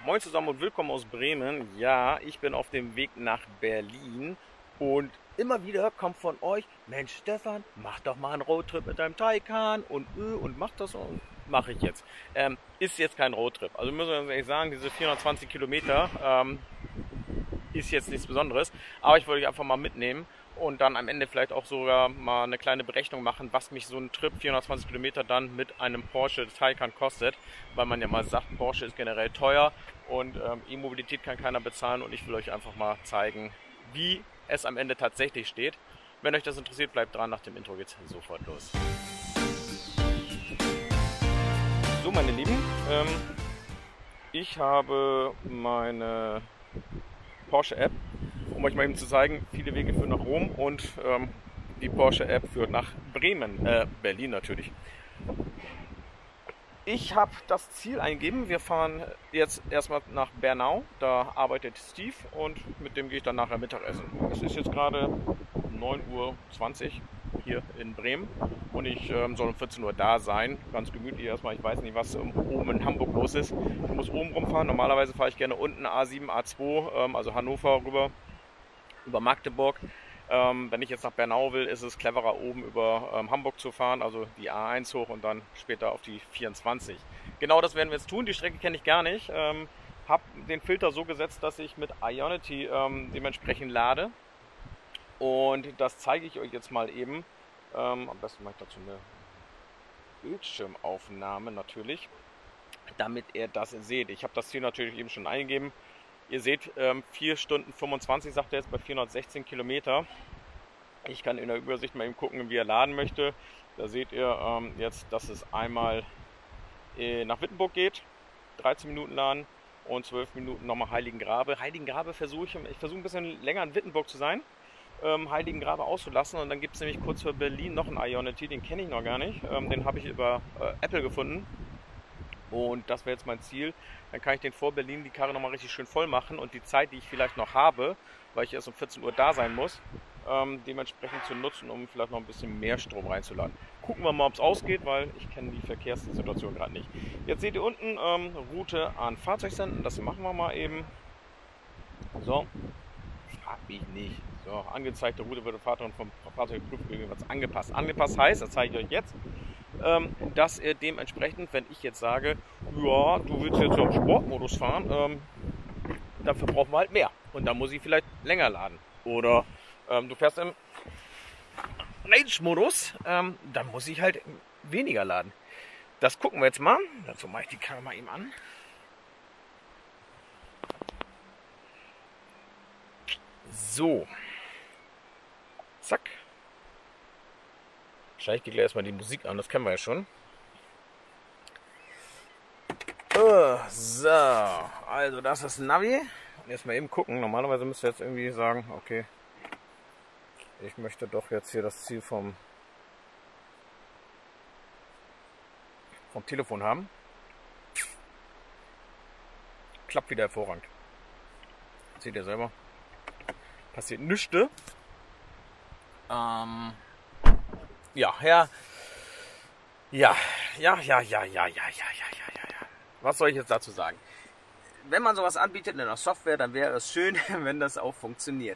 Moin zusammen und willkommen aus Bremen. Ja, ich bin auf dem Weg nach Berlin und immer wieder kommt von euch: Mensch Stefan, mach doch mal einen Roadtrip mit deinem Taycan und mach das und mache ich jetzt. Ist jetzt kein Roadtrip. Also müssen wir uns ehrlich sagen, diese 420 Kilometer ist jetzt nichts Besonderes, aber ich wollte euch einfach mal mitnehmen und dann am Ende vielleicht auch sogar mal eine kleine Berechnung machen, was mich so ein Trip 420 Kilometer dann mit einem Porsche Taycan kostet, weil man ja mal sagt, Porsche ist generell teuer und E-Mobilität kann keiner bezahlen und ich will euch einfach mal zeigen, wie es am Ende tatsächlich steht. Wenn euch das interessiert, bleibt dran, nach dem Intro geht's sofort los. So meine Lieben, ich habe meine Porsche-App, um euch mal eben zu zeigen, viele Wege führen nach Rom und die Porsche-App führt nach Bremen, Berlin natürlich. Ich habe das Ziel eingegeben, wir fahren jetzt erstmal nach Bernau, da arbeitet Steve und mit dem gehe ich dann nachher Mittagessen. Es ist jetzt gerade 9:20 Uhr hier in Bremen und ich soll um 14 Uhr da sein, ganz gemütlich erstmal. Ich weiß nicht, was oben in Hamburg los ist. Ich muss oben rumfahren, normalerweise fahre ich gerne unten A7, A2, also Hannover rüber, über Magdeburg. Wenn ich jetzt nach Bernau will, ist es cleverer, oben über Hamburg zu fahren, also die A1 hoch und dann später auf die 24. Genau das werden wir jetzt tun. Die Strecke kenne ich gar nicht. Habe den Filter so gesetzt, dass ich mit Ionity dementsprechend lade. Und das zeige ich euch jetzt mal eben. Am besten mache ich dazu eine Bildschirmaufnahme natürlich, damit ihr das seht. Ich habe das Ziel natürlich eben schon eingegeben. Ihr seht, 4 Stunden 25 sagt er jetzt bei 416 Kilometer. Ich kann in der Übersicht mal eben gucken, wie er laden möchte. Da seht ihr jetzt, dass es einmal nach Wittenburg geht, 13 Minuten laden und 12 Minuten nochmal Heiligengrabe. Heiligengrabe versuche ich ein bisschen länger in Wittenburg zu sein, Heiligengrabe auszulassen. Und dann gibt es nämlich kurz vor Berlin noch einen Ionity, den kenne ich noch gar nicht. Den habe ich über Apple gefunden. Und das wäre jetzt mein Ziel. Dann kann ich den vor Berlin die Karre nochmal richtig schön voll machen und die Zeit, die ich vielleicht noch habe, weil ich erst um 14 Uhr da sein muss, dementsprechend zu nutzen, um vielleicht noch ein bisschen mehr Strom reinzuladen. Gucken wir mal, ob es ausgeht, weil ich kenne die Verkehrssituation gerade nicht. Jetzt seht ihr unten Route an Fahrzeug senden. Das machen wir mal eben. So, frag mich nicht. So, angezeigte Route wird Fahrzeug vom Fahrzeugprüfung jeweils angepasst. Angepasst heißt, das zeige ich euch jetzt, dass er dementsprechend, wenn ich jetzt sage, ja, du willst jetzt im Sportmodus fahren, dafür brauchen wir halt mehr. Und dann muss ich vielleicht länger laden. Oder du fährst im Range-Modus, dann muss ich halt weniger laden. Das gucken wir jetzt mal. Dazu mache ich die Kamera mal eben an. So. Zack. Schalte ich dir gleich erstmal die Musik an, das kennen wir ja schon. So, also das ist Navi. Jetzt mal eben gucken. Normalerweise müsst ihr jetzt irgendwie sagen, okay, ich möchte doch jetzt hier das Ziel vom Telefon haben. Klappt wieder hervorragend. Seht ihr selber. Passiert nichts. Ja. Was soll ich jetzt dazu sagen? Wenn man sowas anbietet in der Software, dann wäre es schön, wenn das auch funktioniert.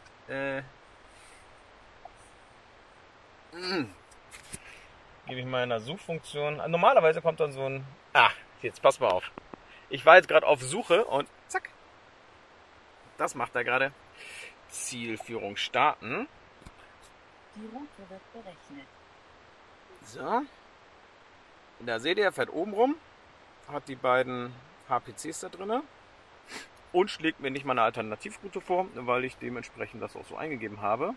Gebe ich mal in der Suchfunktion. Normalerweise kommt dann so ein... jetzt pass mal auf. Ich war jetzt gerade auf Suche und zack. Das macht er gerade. Zielführung starten. Die Route wird berechnet. So. Da seht ihr, er fährt oben rum, hat die beiden HPCs da drin und schlägt mir nicht mal eine Alternativroute vor, weil ich dementsprechend das auch so eingegeben habe.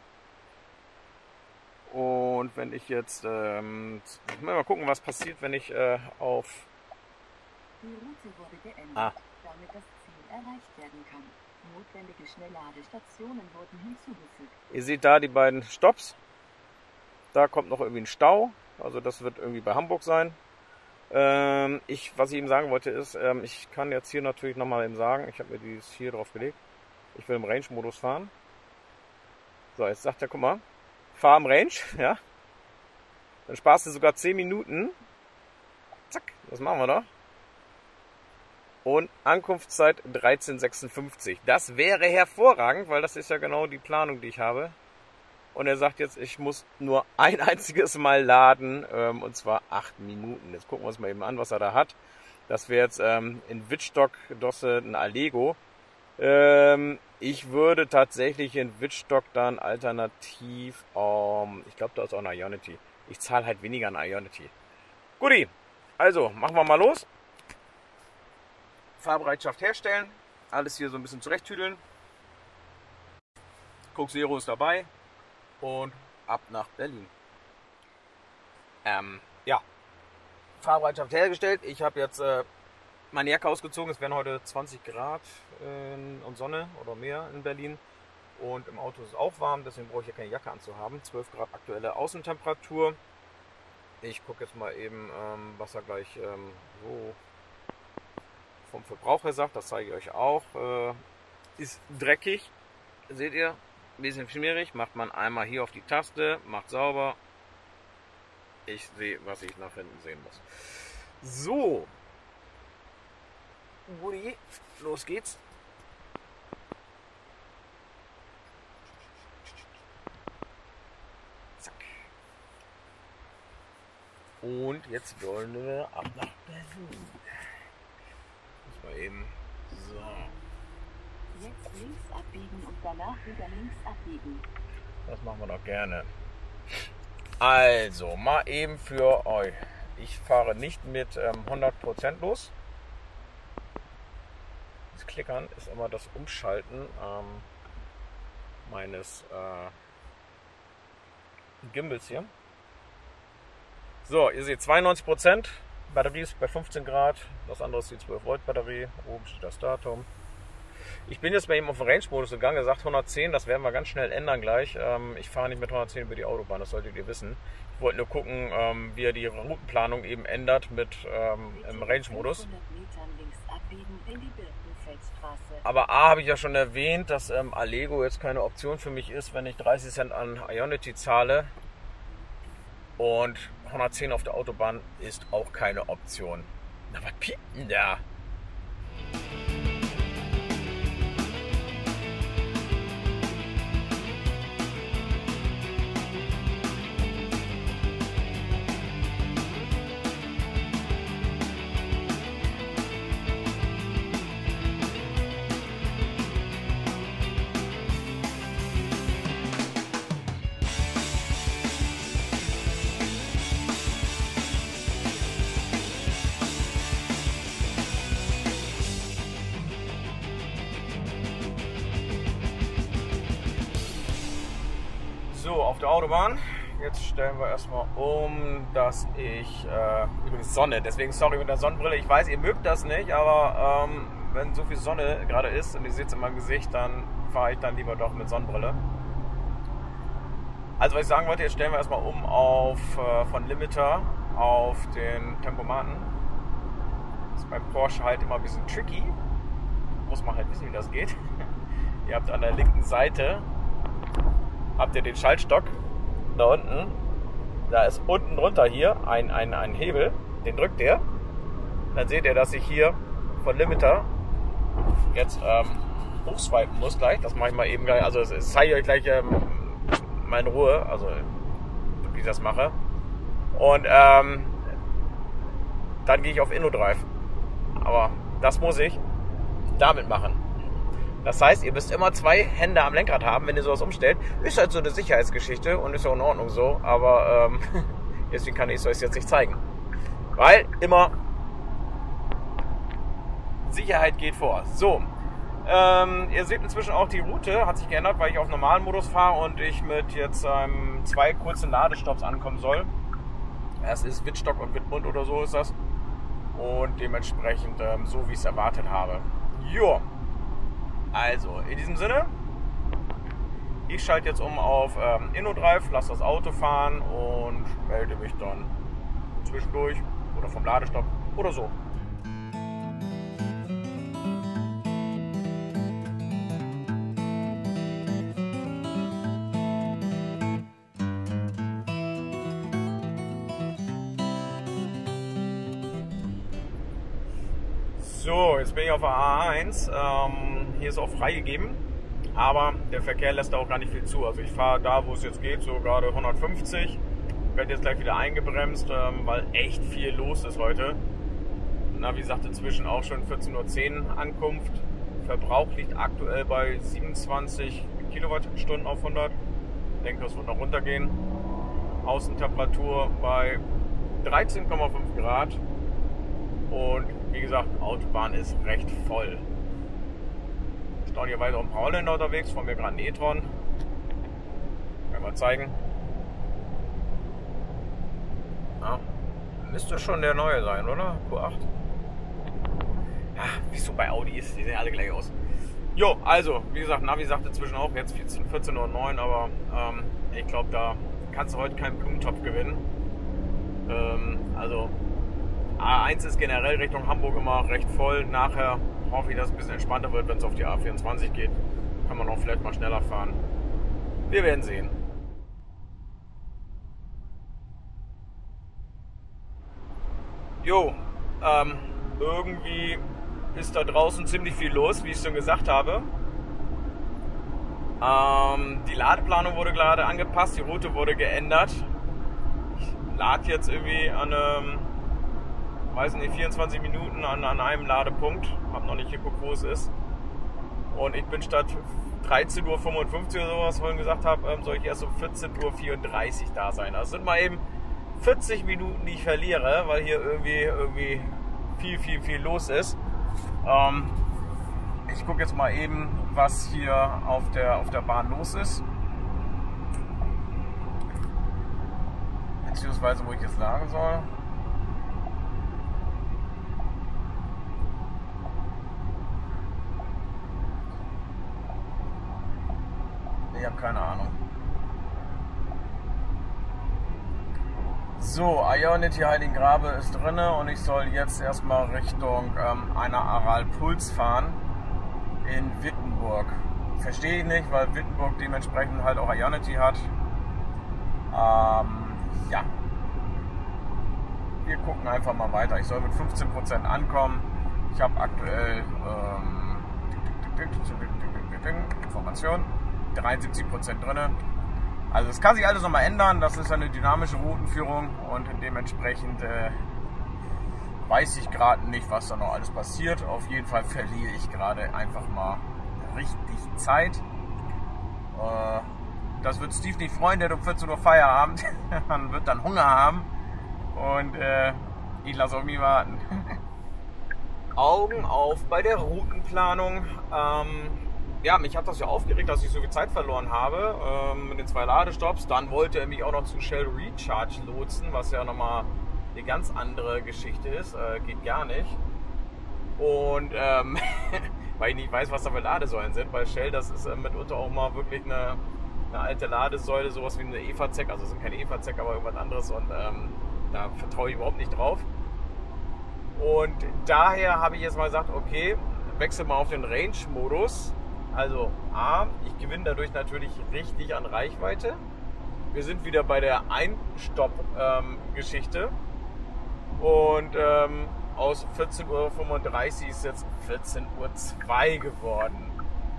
Und wenn ich jetzt, mal gucken, was passiert, wenn ich auf... Die Route wurde geändert, damit das Ziel erreicht werden kann. Notwendige Schnellladestationen wurden hinzugefügt. Ihr seht da die beiden Stops. Da kommt noch irgendwie ein Stau. Also das wird irgendwie bei Hamburg sein. Was ich eben sagen wollte ist, ich kann jetzt hier natürlich nochmal eben sagen, ich habe mir dieses hier drauf gelegt. Ich will im Range-Modus fahren. So, jetzt sagt er, guck mal, fahr im Range, ja. Dann sparst du sogar 10 Minuten. Zack, das machen wir doch. und Ankunftszeit 13:56. Das wäre hervorragend, weil das ist ja genau die Planung, die ich habe. Und er sagt jetzt, ich muss nur ein einziges Mal laden, und zwar 8 Minuten. Jetzt gucken wir uns mal eben an, was er da hat. Das wäre jetzt in Wittstock Dosse ein Allego. Ich würde tatsächlich in Wittstock dann alternativ, ich glaube, da ist auch eine Ionity. Ich zahle halt weniger an Ionity. Guti, also machen wir mal los. Fahrbereitschaft herstellen, alles hier so ein bisschen zurechttüdeln. Coke Zero ist dabei und ab nach Berlin. Ja, Fahrbereitschaft hergestellt. Ich habe jetzt meine Jacke ausgezogen. Es werden heute 20 Grad und Sonne oder mehr in Berlin. Und im Auto ist es auch warm, deswegen brauche ich ja keine Jacke anzuhaben. 12 Grad aktuelle Außentemperatur. Ich gucke jetzt mal eben, was er gleich so vom Verbrauch her sagt, das zeige ich euch auch. Ist dreckig, seht ihr, ein bisschen schmierig. Macht man einmal hier auf die Taste, macht sauber. Ich sehe, was ich nach hinten sehen muss. So, Woody, los geht's. Zack. Und jetzt wollen wir ab nach Berlin. Mal eben. So. Jetzt links abbiegen und danach wieder links abbiegen. Das machen wir doch gerne. Also, mal eben für euch. Ich fahre nicht mit 100% los. Das Klickern ist immer das Umschalten meines Gimbals hier. So, ihr seht 92%. Batterie ist bei 15 Grad, das andere ist die 12 Volt Batterie, oben steht das Datum. Ich bin jetzt bei ihm auf den Range-Modus gegangen, er sagt 110, das werden wir ganz schnell ändern gleich. Ich fahre nicht mit 110 über die Autobahn, das solltet ihr wissen. Ich wollte nur gucken, wie er die Routenplanung eben ändert mit im Range-Modus. Aber A, habe ich ja schon erwähnt, dass Allego jetzt keine Option für mich ist, wenn ich 30 Cent an Ionity zahle. Und 110 auf der Autobahn ist auch keine Option. Na, was piept denn da? So, auf der Autobahn. Jetzt stellen wir erstmal um, dass ich, übrigens Sonne, deswegen sorry mit der Sonnenbrille. Ich weiß, ihr mögt das nicht, aber wenn so viel Sonne gerade ist und ihr seht es in meinem Gesicht, dann fahre ich dann lieber doch mit Sonnenbrille. Also was ich sagen wollte, jetzt stellen wir erstmal um auf von Limiter auf den Tempomaten. Das ist beim Porsche halt immer ein bisschen tricky. Muss man halt wissen, wie das geht. Ihr habt an der linken Seite habt ihr den Schaltstock da unten. Da ist unten drunter hier ein Hebel, den drückt ihr. Dann seht ihr, dass ich hier von Limiter jetzt hochswipen muss gleich. Das mache ich mal eben gleich. Also das zeige ich euch gleich mal in Ruhe, also wie ich das mache. Und dann gehe ich auf InnoDrive. Aber das muss ich damit machen. Das heißt, ihr müsst immer 2 Hände am Lenkrad haben, wenn ihr sowas umstellt. Ist halt so eine Sicherheitsgeschichte und ist ja in Ordnung so, aber deswegen kann ich es euch jetzt nicht zeigen. Weil immer Sicherheit geht vor. So, ihr seht inzwischen auch, die Route hat sich geändert, weil ich auf normalen Modus fahre und ich mit jetzt 2 kurzen Ladestopps ankommen soll. Es ist Wittstock und Wittmund oder so ist das. Und dementsprechend so, wie ich es erwartet habe. Jo. Also, in diesem Sinne, ich schalte jetzt um auf InnoDrive, lasse das Auto fahren und melde mich dann zwischendurch oder vom Ladestopp oder so. So, jetzt bin ich auf der A1. Hier ist auch freigegeben, aber der Verkehr lässt da auch gar nicht viel zu. Also ich fahre da, wo es jetzt geht, so gerade 150. Werde jetzt gleich wieder eingebremst, weil echt viel los ist heute. Navi sagt inzwischen auch schon 14:10 Uhr Ankunft. Verbrauch liegt aktuell bei 27 Kilowattstunden auf 100. Ich denke, das wird noch runtergehen. Außentemperatur bei 13,5 Grad. Und wie gesagt, Autobahn ist recht voll. Stehen hier weiter ein paar Holländer unterwegs, von mir gerade ein e-tron. Kann ich mal zeigen. Ja, müsste schon der neue sein, oder? Q8. Ja, wie es so bei Audi ist, die sehen alle gleich aus. Jo, also, wie gesagt, Navi sagt inzwischen auch jetzt 14:09 Uhr, aber ich glaube, da kannst du heute keinen Blumentopf gewinnen. Also, A1 ist generell Richtung Hamburg immer recht voll. Nachher hoffe ich, dass es ein bisschen entspannter wird, wenn es auf die A24 geht. Kann man auch vielleicht mal schneller fahren. Wir werden sehen. Jo, irgendwie ist da draußen ziemlich viel los, wie ich schon gesagt habe. Die Ladeplanung wurde gerade angepasst, die Route wurde geändert. Ich lade jetzt irgendwie an weiß nicht, 24 Minuten an einem Ladepunkt. Hab noch nicht geguckt, wo es ist. Und ich bin statt 13:55 Uhr oder sowas vorhin gesagt habe, soll ich erst um 14:34 Uhr da sein. Also sind mal eben 40 Minuten, die ich verliere, weil hier irgendwie viel los ist. Ich gucke jetzt mal eben, was hier auf der Bahn los ist. Beziehungsweise, wo ich jetzt laden soll. Ich habe keine Ahnung. So, Ionity Heiligengrabe ist drin und ich soll jetzt erstmal Richtung einer Aral Puls fahren in Wittenburg. Verstehe ich nicht, weil Wittenburg dementsprechend halt auch Ionity hat. Ja. Wir gucken einfach mal weiter. Ich soll mit 15% ankommen. Ich habe aktuell Information. 73% drin. Also es kann sich alles nochmal ändern, das ist eine dynamische Routenführung und dementsprechend weiß ich gerade nicht, was da noch alles passiert. Auf jeden Fall verliere ich gerade einfach mal richtig Zeit. Das wird Steve nicht freuen, der hat um 14 Uhr Feierabend, man wird dann Hunger haben und ich lasse auf mich warten. Augen auf bei der Routenplanung. Ja, mich hat das ja aufgeregt, dass ich so viel Zeit verloren habe mit den 2 Ladestops. Dann wollte er mich auch noch zu Shell Recharge lotsen, was ja nochmal eine ganz andere Geschichte ist. Geht gar nicht. Und weil ich nicht weiß, was da für Ladesäulen sind. Bei Shell, das ist mitunter auch mal wirklich eine alte Ladesäule, sowas wie eine EVZEC. Also es sind keine EVZEC, aber irgendwas anderes. Und da vertraue ich überhaupt nicht drauf. Und daher habe ich jetzt mal gesagt, okay, wechsel mal auf den Range-Modus. Also A, ich gewinne dadurch natürlich richtig an Reichweite. Wir sind wieder bei der Einstopp-Geschichte. Und aus 14:35 Uhr ist jetzt 14:02 Uhr geworden.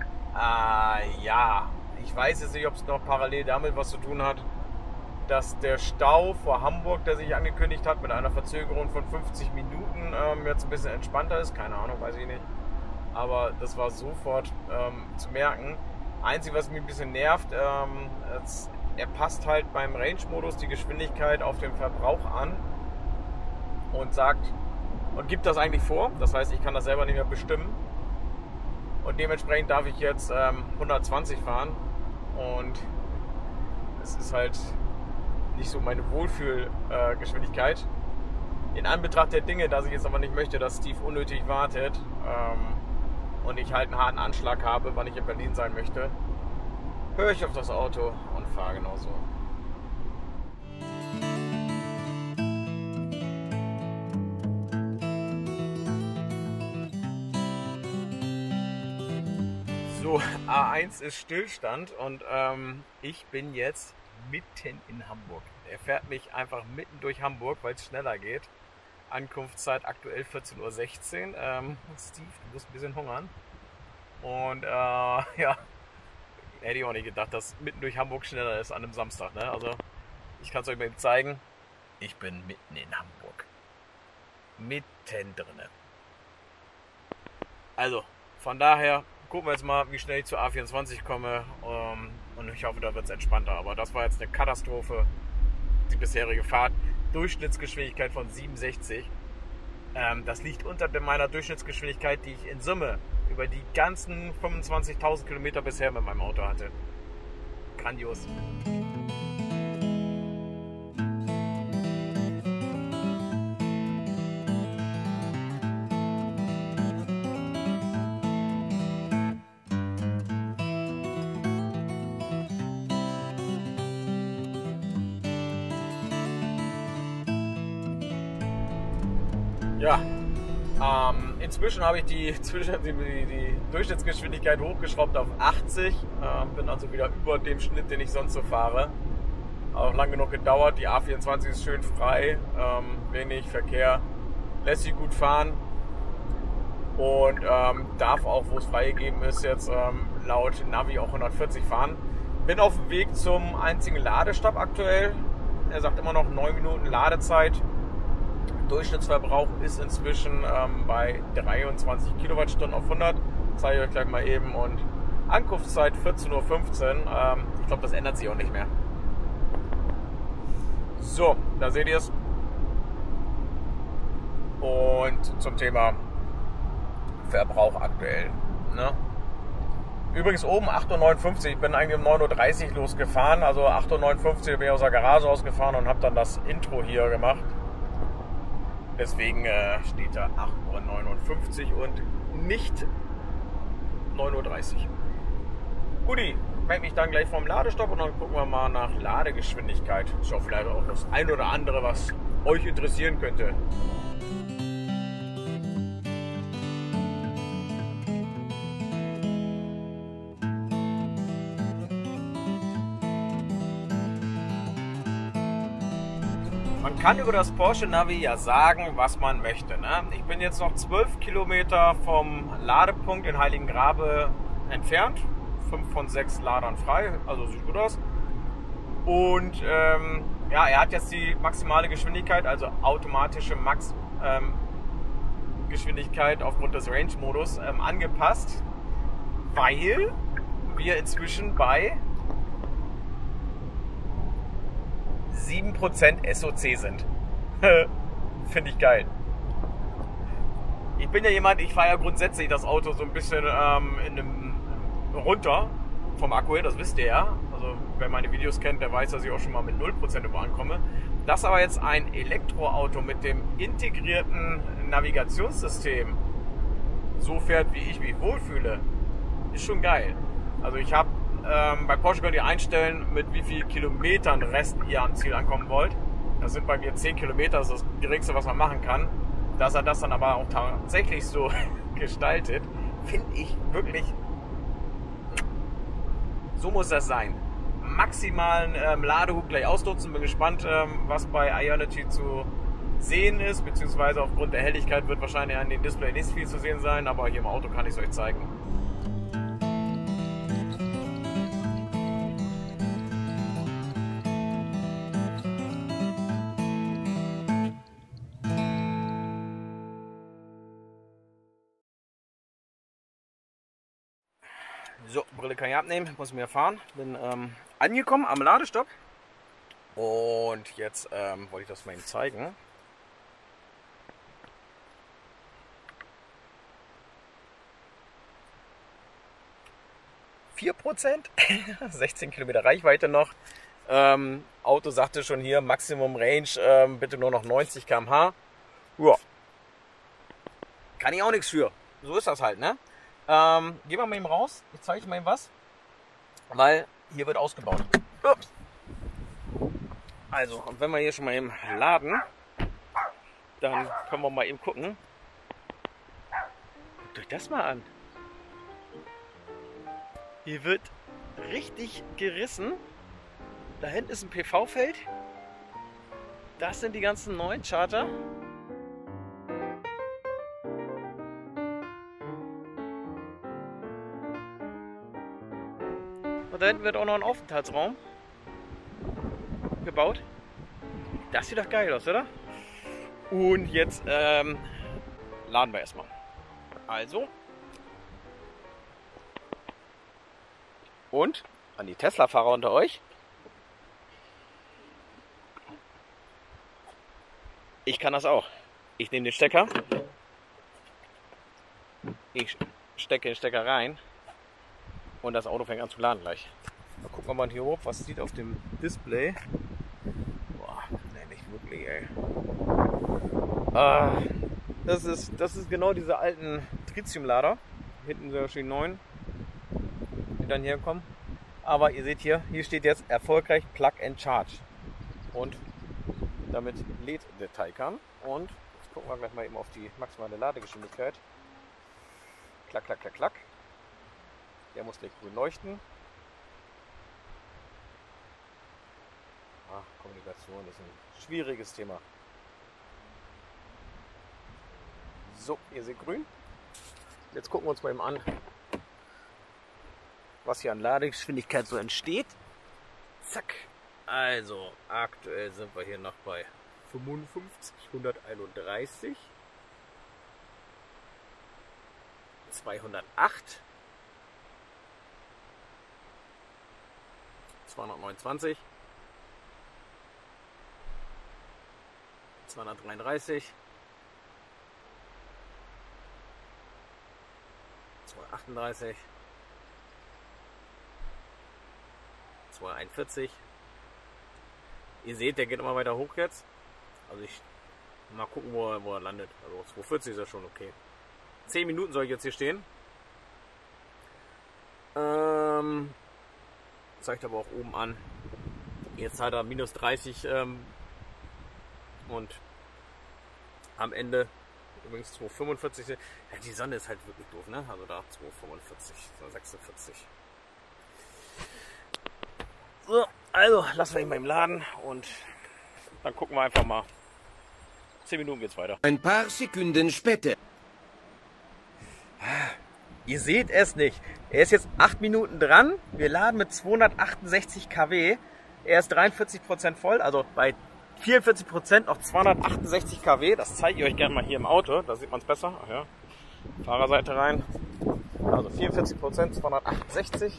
Ja, ich weiß jetzt nicht, ob es noch parallel damit was zu tun hat, dass der Stau vor Hamburg, der sich angekündigt hat, mit einer Verzögerung von 50 Minuten jetzt ein bisschen entspannter ist. Keine Ahnung, weiß ich nicht. Aber das war sofort zu merken. Einzige, was mich ein bisschen nervt, er passt halt beim Range-Modus die Geschwindigkeit auf den Verbrauch an und gibt das eigentlich vor. Das heißt, ich kann das selber nicht mehr bestimmen. Und dementsprechend darf ich jetzt 120 fahren. Und es ist halt nicht so meine Wohlfühlgeschwindigkeit. In Anbetracht der Dinge, dass ich jetzt aber nicht möchte, dass Steve unnötig wartet und ich halt einen harten Anschlag habe, wann ich in Berlin sein möchte, höre ich auf das Auto und fahre genauso. So, A1 ist Stillstand und ich bin jetzt mitten in Hamburg. Er fährt mich einfach mitten durch Hamburg, weil es schneller geht. Ankunftszeit aktuell 14:16 Uhr. Steve, du musst ein bisschen hungern. Und ja, hätte ich auch nicht gedacht, dass mitten durch Hamburg schneller ist an einem Samstag. Ne? Also ich kann es euch mal eben zeigen. Ich bin mitten in Hamburg. Mitten drinne. Also von daher gucken wir jetzt mal, wie schnell ich zur A24 komme. Und ich hoffe, da wird es entspannter. Aber das war jetzt eine Katastrophe, die bisherige Fahrt. Durchschnittsgeschwindigkeit von 67. Das liegt unter meiner Durchschnittsgeschwindigkeit, die ich in Summe über die ganzen 25.000 Kilometer bisher mit meinem Auto hatte. Grandios. Ja, inzwischen habe ich die Durchschnittsgeschwindigkeit hochgeschraubt auf 80. Bin also wieder über dem Schnitt, den ich sonst so fahre. Auch lang genug gedauert. Die A24 ist schön frei, wenig Verkehr, lässt sich gut fahren und darf auch, wo es freigegeben ist, jetzt laut Navi auch 140 fahren. Bin auf dem Weg zum einzigen Ladestopp aktuell. Er sagt immer noch 9 Minuten Ladezeit. Durchschnittsverbrauch ist inzwischen bei 23 Kilowattstunden auf 100. Das zeige ich euch gleich mal eben. Und Ankunftszeit 14:15 Uhr. Ich glaube, das ändert sich auch nicht mehr. So, da seht ihr es. Und zum Thema Verbrauch aktuell. Ne? Übrigens oben 8:59 Uhr. Ich bin eigentlich um 9:30 Uhr losgefahren. Also 8:59 Uhr bin ich aus der Garage ausgefahren und habe dann das Intro hier gemacht. Deswegen steht da 8:59 Uhr und nicht 9:30 Uhr. Guti, melde mich dann gleich vom Ladestopp und dann gucken wir mal nach Ladegeschwindigkeit. Ist auch vielleicht auch das ein oder andere, was euch interessieren könnte. Man kann über das Porsche Navi ja sagen, was man möchte. Ne? Ich bin jetzt noch 12 Kilometer vom Ladepunkt in Heiligengrabe entfernt. 5 von 6 Ladern frei, also sieht gut aus. Und ja, er hat jetzt die maximale Geschwindigkeit, also automatische Geschwindigkeit aufgrund des Range-Modus angepasst, weil wir inzwischen bei 7% SOC sind. Finde ich geil. Ich bin ja jemand, ich fahre ja grundsätzlich das Auto so ein bisschen runter vom Akku her, das wisst ihr ja. Also wer meine Videos kennt, der weiß, dass ich auch schon mal mit 0% überankomme. Dass aber jetzt ein Elektroauto mit dem integrierten Navigationssystem so fährt, wie ich mich wohlfühle, ist schon geil. Also ich habe bei Porsche könnt ihr einstellen, mit wie viel Kilometern Rest ihr am Ziel ankommen wollt. Das sind bei mir 10 Kilometer, das ist das Geringste, was man machen kann. Dass er das dann aber auch tatsächlich so gestaltet, finde ich wirklich, so muss das sein. Maximalen Ladehub gleich ausnutzen. Bin gespannt, was bei Ionity zu sehen ist, beziehungsweise aufgrund der Helligkeit wird wahrscheinlich an dem Display nicht viel zu sehen sein, aber hier im Auto kann ich es euch zeigen. So, Brille kann ich abnehmen, muss mir fahren. Bin angekommen am Ladestopp und jetzt wollte ich das mal eben zeigen. %, 16 Kilometer Reichweite noch. Auto sagte schon hier Maximum Range, bitte nur noch 90 km/h. Ja, kann ich auch nichts für. So ist das halt, ne? Gehen wir mal eben raus. Ich zeige euch mal eben was. Weil hier wird ausgebaut. Ups. Also, und wenn wir hier schon mal eben laden, dann können wir mal eben gucken. Guckt euch das mal an. Hier wird richtig gerissen. Da hinten ist ein PV-Feld. Das sind die ganzen neuen Charger. Und da hinten wird auch noch ein Aufenthaltsraum gebaut. Das sieht doch geil aus, oder? Und jetzt laden wir erstmal. Also. Und an die Tesla-Fahrer unter euch. Ich kann das auch. Ich nehme den Stecker. Ich stecke den Stecker rein. Und das Auto fängt an zu laden gleich. Mal gucken wir mal hier hoch, was sieht auf dem Display. Boah, nee, nicht wirklich, ey. Das ist genau diese alten Tritium-Lader. Hinten sind schon die neuen, die dann hier kommen. Aber ihr seht hier steht jetzt erfolgreich Plug and Charge. Und damit lädt der Taycan. Und jetzt gucken wir gleich mal eben auf die maximale Ladegeschwindigkeit. Klack, klack, klack, klack. Der muss gleich grün leuchten. Kommunikation ist ein schwieriges Thema. So, ihr seht grün. Jetzt gucken wir uns mal eben an, was hier an Ladegeschwindigkeit so entsteht. Zack. Also, aktuell sind wir hier noch bei 55, 131, 208, 229, 233, 238, 241. Ihr seht, der geht immer weiter hoch jetzt. Also ich mal gucken, wo er landet. Also 240 ist ja schon okay. 10 Minuten soll ich jetzt hier stehen. Zeigt aber auch oben an. Jetzt hat er minus 30 und am Ende übrigens 245. Ja, die Sonne ist halt wirklich doof, ne? Also da 245, 246. So, also lassen wir ihn mal im Laden und dann gucken wir einfach mal. 10 Minuten geht's weiter. Ein paar Sekunden später. Ihr seht es nicht. Er ist jetzt 8 Minuten dran. Wir laden mit 268 kW. Er ist 43% voll, also bei 44% auf 268 kW. Das zeige ich euch gerne mal hier im Auto. Da sieht man es besser. Ach ja. Fahrerseite rein. Also 44%, 268.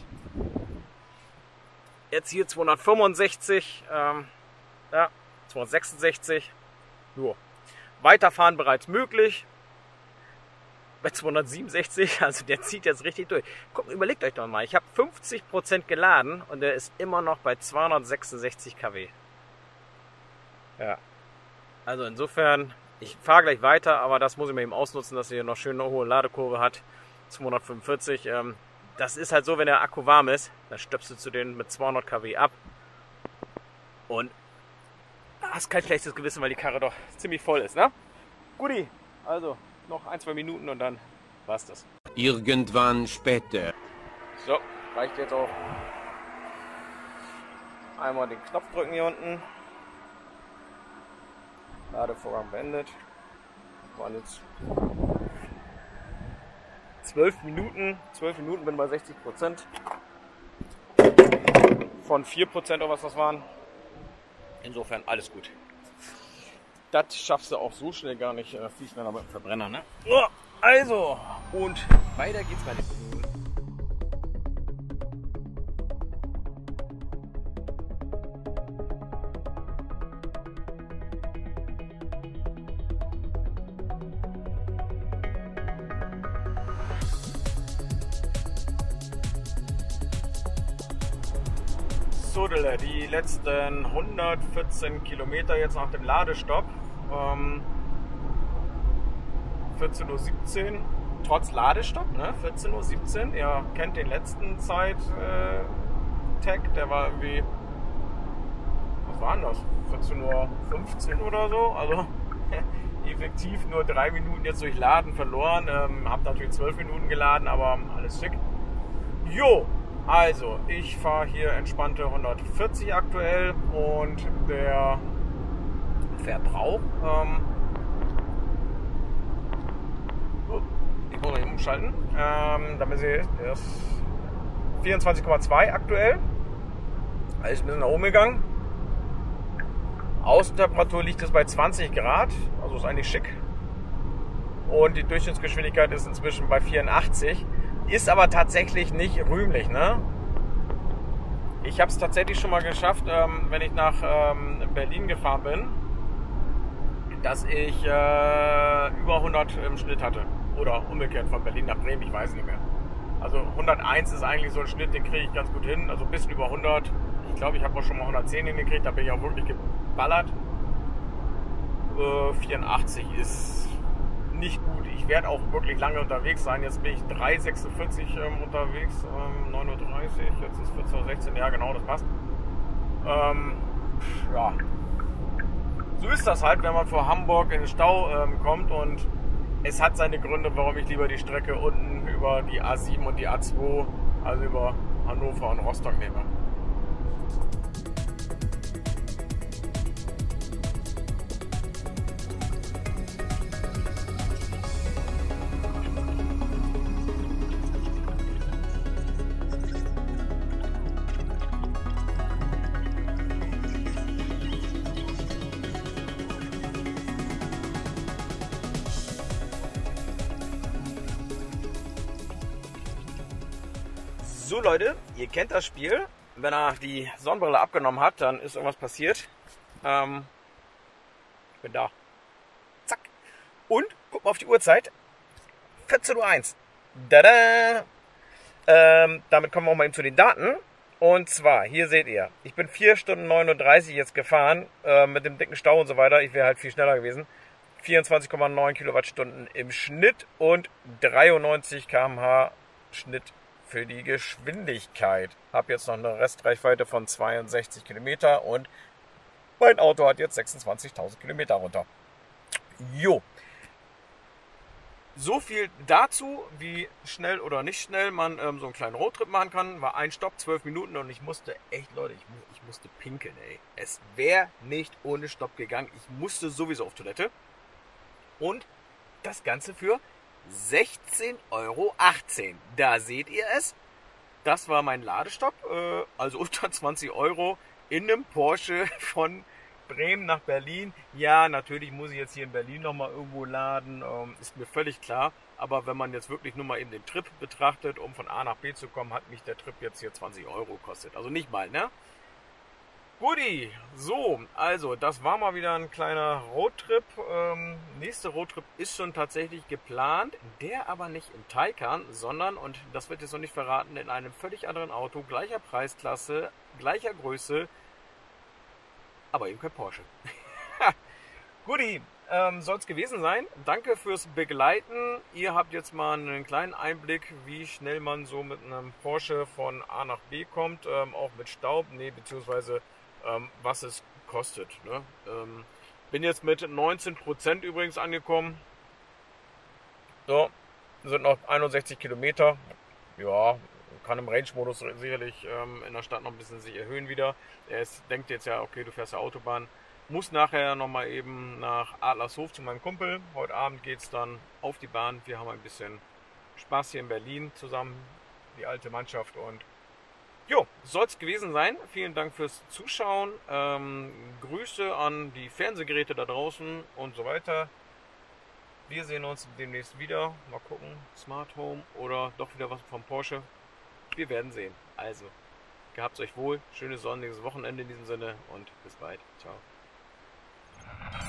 Jetzt hier 265. Ja, 266. Jo. Weiterfahren bereits möglich. Bei 267, also der zieht jetzt richtig durch. Guck, überlegt euch doch mal, ich habe 50% geladen und der ist immer noch bei 266 kW. Ja, also insofern, ich fahre gleich weiter, aber das muss ich mir eben ausnutzen, dass er hier noch schön eine hohe Ladekurve hat. 245, das ist halt so, wenn der Akku warm ist, dann stöpselst du den mit 200 kW ab und hast kein schlechtes Gewissen, weil die Karre doch ziemlich voll ist, ne? Guti, also noch 1-2 Minuten und dann war's das. Irgendwann später. So, reicht jetzt auch. Einmal den Knopf drücken hier unten. Ladevorgang beendet. Waren jetzt 12 Minuten. 12 Minuten bin bei 60%. Von 4% oder was das waren. Insofern alles gut. Das schaffst du auch so schnell gar nicht, viel schneller mit dem Verbrenner, ne? Also, und weiter geht's bei den Minuten. So, die letzten 114 Kilometer jetzt nach dem Ladestopp. 14:17 Uhr, trotz Ladestopp, ne? 14:17 Uhr. Ihr kennt den letzten Zeit-Tag, der war irgendwie, was war denn das? 14:15 Uhr oder so. Also effektiv nur 3 Minuten jetzt durch Laden verloren. Hab natürlich 12 Minuten geladen, aber alles schick. Jo! Also, ich fahre hier entspannte 140 aktuell und der Verbrauch, ich muss mal eben umschalten, damit ihr das 24,2 aktuell. Also ist ein bisschen nach oben gegangen. Außentemperatur liegt es bei 20 Grad, also ist eigentlich schick. Und die Durchschnittsgeschwindigkeit ist inzwischen bei 84. Ist aber tatsächlich nicht rühmlich, ne? Ich habe es tatsächlich schon mal geschafft, wenn ich nach Berlin gefahren bin, dass ich über 100 im Schnitt hatte. Oder umgekehrt von Berlin nach Bremen, ich weiß nicht mehr. Also 101 ist eigentlich so ein Schnitt, den kriege ich ganz gut hin. Also ein bisschen über 100. Ich glaube, ich habe auch schon mal 110 hingekriegt, da bin ich auch wirklich geballert. 84 ist nicht gut. Ich werde auch wirklich lange unterwegs sein. Jetzt bin ich 3,46 unterwegs, 9:30 Uhr, jetzt ist 14:16 Uhr, ja genau, das passt. Ja, so ist das halt, wenn man vor Hamburg in den Stau kommt, und es hat seine Gründe, warum ich lieber die Strecke unten über die A7 und die A2, also über Hannover und Rostock nehme. So Leute, ihr kennt das Spiel. Wenn er die Sonnenbrille abgenommen hat, dann ist irgendwas passiert. Ich bin da. Zack. Und, guck mal auf die Uhrzeit. 14:01 Uhr. Tada! Damit kommen wir auch mal eben zu den Daten. Und zwar, hier seht ihr, ich bin 4 Stunden 39 jetzt gefahren, mit dem dicken Stau und so weiter. Ich wäre halt viel schneller gewesen. 24,9 Kilowattstunden im Schnitt und 93 km/h Schnitt für die Geschwindigkeit. Habe jetzt noch eine Restreichweite von 62 Kilometer und mein Auto hat jetzt 26.000 Kilometer runter. Jo. So viel dazu, wie schnell oder nicht schnell man so einen kleinen Roadtrip machen kann. War ein Stopp, 12 Minuten, und ich musste echt, Leute, ich musste pinkeln, ey. Es wäre nicht ohne Stopp gegangen. Ich musste sowieso auf Toilette. Und das Ganze für 16,18 Euro. Da seht ihr es. Das war mein Ladestopp. Also unter 20 Euro in einem Porsche von Bremen nach Berlin. Ja, natürlich muss ich jetzt hier in Berlin nochmal irgendwo laden. Ist mir völlig klar. Aber wenn man jetzt wirklich nur mal eben den Trip betrachtet, um von A nach B zu kommen, hat mich der Trip jetzt hier 20 Euro gekostet. Also nicht mal, ne? Guti, so, also das war mal wieder ein kleiner Roadtrip. Nächster Roadtrip ist schon tatsächlich geplant, der aber nicht im Taycan, sondern, und das wird jetzt noch nicht verraten, in einem völlig anderen Auto, gleicher Preisklasse, gleicher Größe, aber eben kein Porsche. Guti, soll es gewesen sein. Danke fürs Begleiten. Ihr habt jetzt mal einen kleinen Einblick, wie schnell man so mit einem Porsche von A nach B kommt, auch mit Staub, beziehungsweise was es kostet. Ne? Bin jetzt mit 19% übrigens angekommen. So, sind noch 61 Kilometer. Ja, kann im Range-Modus sicherlich in der Stadt noch ein bisschen sich erhöhen wieder. Er denkt jetzt ja, okay, du fährst der Autobahn. Muss nachher nochmal eben nach Adlershof zu meinem Kumpel. Heute Abend geht es dann auf die Bahn. Wir haben ein bisschen Spaß hier in Berlin zusammen, die alte Mannschaft, und jo, soll es gewesen sein. Vielen Dank fürs Zuschauen. Grüße an die Fernsehgeräte da draußen und so weiter. Wir sehen uns demnächst wieder. Mal gucken, Smart Home oder doch wieder was vom Porsche. Wir werden sehen. Also, gehabt's euch wohl. Schönes sonniges Wochenende in diesem Sinne und bis bald. Ciao.